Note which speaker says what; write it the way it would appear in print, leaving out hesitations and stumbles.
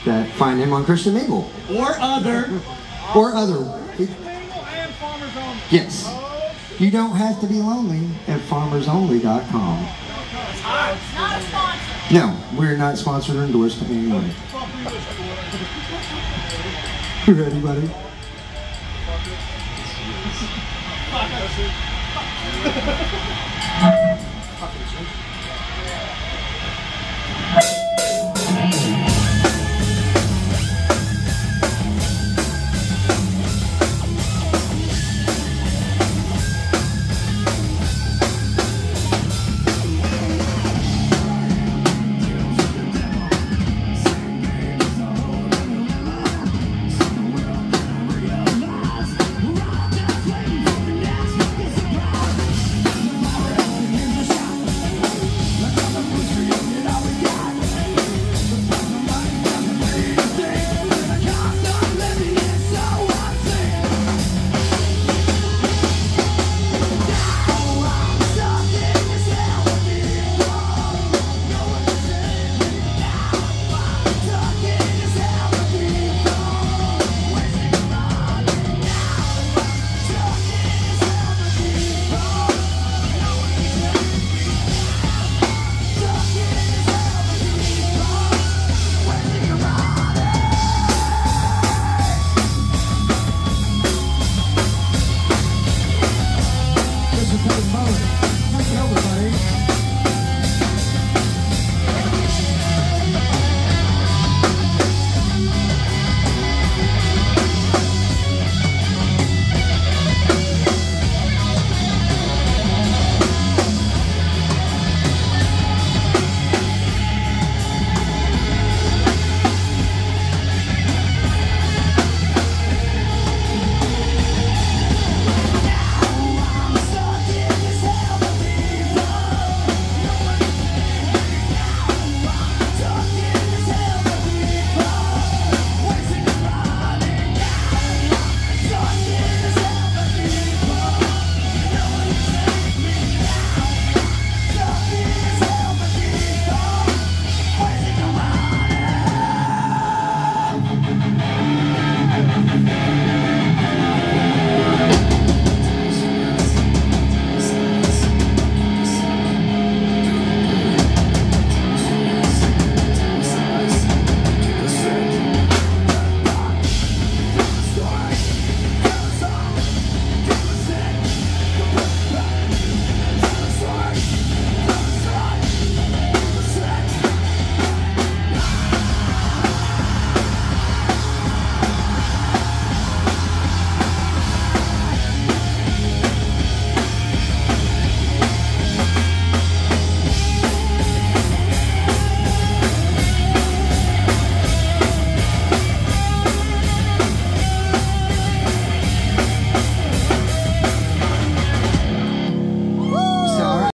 Speaker 1: that find him on Christian Mingle.
Speaker 2: Or other.
Speaker 1: Or other.
Speaker 2: And Farmers Only.
Speaker 1: Yes. You don't have to be lonely at farmersonly.com.
Speaker 3: Not a sponsor.
Speaker 1: No, we're not sponsored or endorsed in any way. You ready, buddy?
Speaker 2: Fuck